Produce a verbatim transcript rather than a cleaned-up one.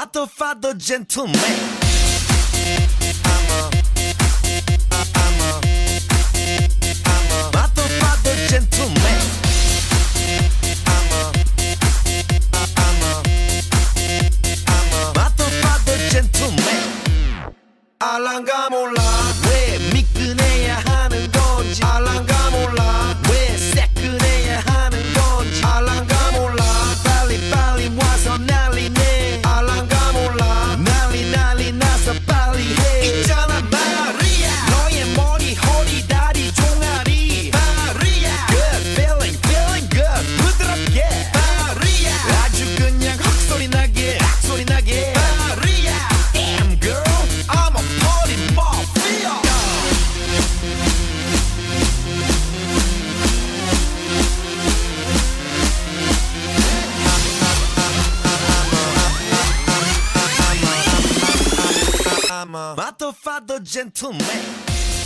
Motherfucker gentleman. I'm a, I'm a, I'm a motherfucker gentleman. I'm a, I'm a, I'm a motherfucker gentleman. 알랑가 몰라 왜 미끈해야 하는 건지. 알랑가 몰라 왜 새끈해야 하는 건지. 알랑가 몰라 빨리 빨리 와서 난리네. 알랑가 몰라 난리 난리 나서 빨리 해. 있잖아 마리아 너의 머리 허리 다리 종아리 마리아 Good feeling feeling good 부드럽게 마리아 아주 그냥 헉소리 나게 악소리 나게 마리아 Damn girl I'm a party mafia. I'm a motherfucker gentleman.